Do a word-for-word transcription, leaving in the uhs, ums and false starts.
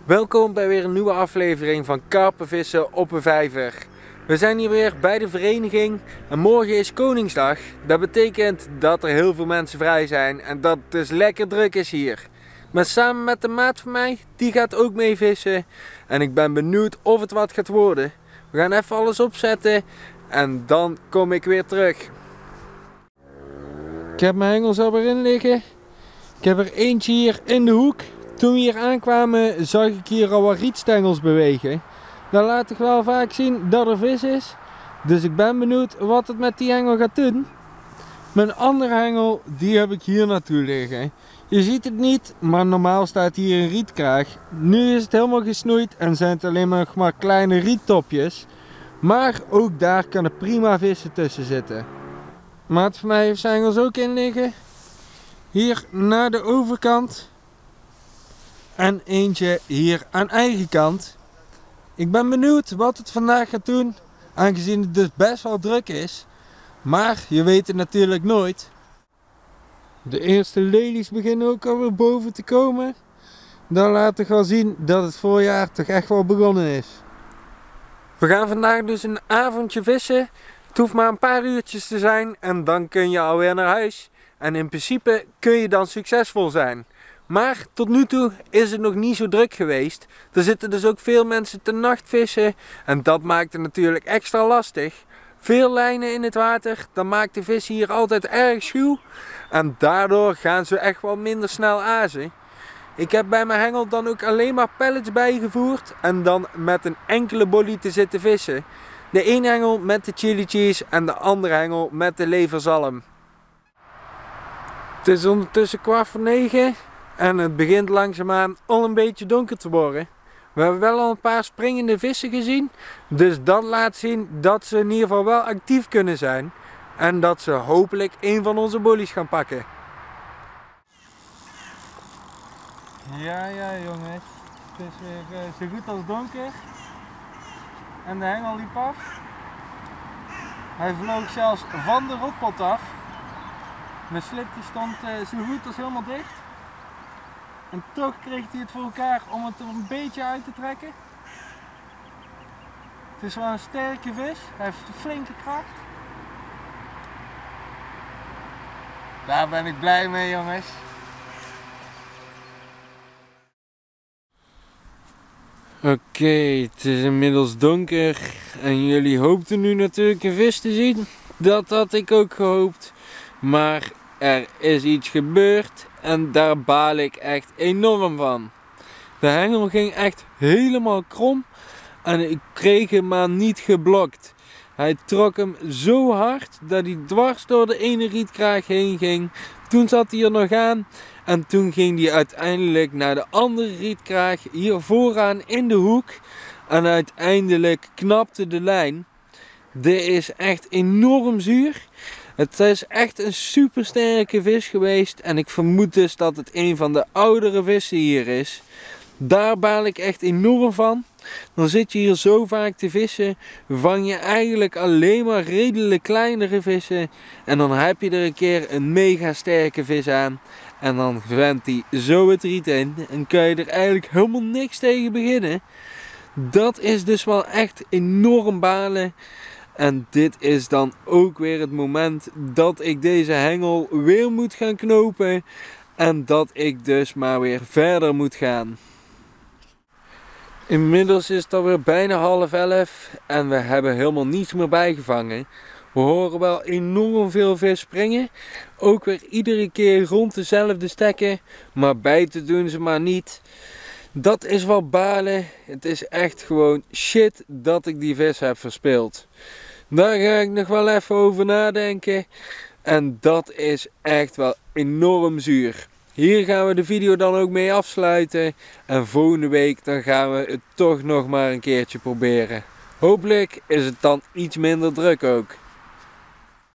Welkom bij weer een nieuwe aflevering van Karpenvissen op een vijver. We zijn hier weer bij de vereniging en morgen is Koningsdag. Dat betekent dat er heel veel mensen vrij zijn en dat het dus lekker druk is hier. Maar samen met de maat van mij, die gaat ook mee vissen. En ik ben benieuwd of het wat gaat worden. We gaan even alles opzetten en dan kom ik weer terug. Ik heb mijn hengels al weer in liggen. Ik heb er eentje hier in de hoek. Toen we hier aankwamen zag ik hier al wat rietstengels bewegen. Dat laat toch wel vaak zien dat er vis is. Dus ik ben benieuwd wat het met die hengel gaat doen. Mijn andere hengel, die heb ik hier naartoe liggen. Je ziet het niet, maar normaal staat hier een rietkraag. Nu is het helemaal gesnoeid en zijn het alleen maar, maar kleine riettopjes. Maar ook daar kan er prima vissen tussen zitten. Maat van mij heeft zijn hengels ook in liggen. Hier naar de overkant. En eentje hier aan eigen kant. Ik ben benieuwd wat het vandaag gaat doen. Aangezien het dus best wel druk is. Maar je weet het natuurlijk nooit. De eerste lelies beginnen ook alweer boven te komen. Dan laat ik wel zien dat het voorjaar toch echt wel begonnen is. We gaan vandaag dus een avondje vissen. Het hoeft maar een paar uurtjes te zijn en dan kun je alweer naar huis. En in principe kun je dan succesvol zijn. Maar tot nu toe is het nog niet zo druk geweest. Er zitten dus ook veel mensen te nachtvissen. En dat maakt het natuurlijk extra lastig. Veel lijnen in het water, dan maakt de vis hier altijd erg schuw. En daardoor gaan ze echt wel minder snel azen. Ik heb bij mijn hengel dan ook alleen maar pellets bijgevoerd. En dan met een enkele bolly te zitten vissen. De ene hengel met de chili cheese en de andere hengel met de leverzalm. Het is ondertussen kwart voor negen. En het begint langzaamaan al een beetje donker te worden. We hebben wel al een paar springende vissen gezien. Dus dat laat zien dat ze in ieder geval wel actief kunnen zijn. En dat ze hopelijk een van onze bollies gaan pakken. Ja, ja jongens. Het is weer uh, zo goed als donker. En de hengel liep af. Hij vloog zelfs van de rotpot af. Mijn slip die stond uh, zo goed als helemaal dicht. En toch kreeg hij het voor elkaar om het er een beetje uit te trekken. Het is wel een sterke vis, hij heeft een flinke kracht. Daar ben ik blij mee jongens. Oké, okay, het is inmiddels donker en jullie hoopten nu natuurlijk een vis te zien. Dat had ik ook gehoopt. Maar er is iets gebeurd en daar baal ik echt enorm van. De hengel ging echt helemaal krom en ik kreeg hem maar niet geblokt. Hij trok hem zo hard dat hij dwars door de ene rietkraag heen ging. Toen zat hij er nog aan en toen ging hij uiteindelijk naar de andere rietkraag hier vooraan in de hoek. En uiteindelijk knapte de lijn. Dit is echt enorm zuur. Het is echt een super sterke vis geweest en ik vermoed dus dat het een van de oudere vissen hier is. Daar baal ik echt enorm van. Dan zit je hier zo vaak te vissen, vang je eigenlijk alleen maar redelijk kleinere vissen. En dan heb je er een keer een mega sterke vis aan. En dan zwemt hij zo het riet in en kan je er eigenlijk helemaal niks tegen beginnen. Dat is dus wel echt enorm balen. En dit is dan ook weer het moment dat ik deze hengel weer moet gaan knopen. En dat ik dus maar weer verder moet gaan. Inmiddels is het alweer bijna half elf en we hebben helemaal niets meer bijgevangen. We horen wel enorm veel vis springen. Ook weer iedere keer rond dezelfde stekken. Maar bijten doen ze maar niet. Dat is wel balen. Het is echt gewoon shit dat ik die vis heb verspeeld. Daar ga ik nog wel even over nadenken. En dat is echt wel enorm zuur. Hier gaan we de video dan ook mee afsluiten. En volgende week dan gaan we het toch nog maar een keertje proberen. Hopelijk is het dan iets minder druk ook.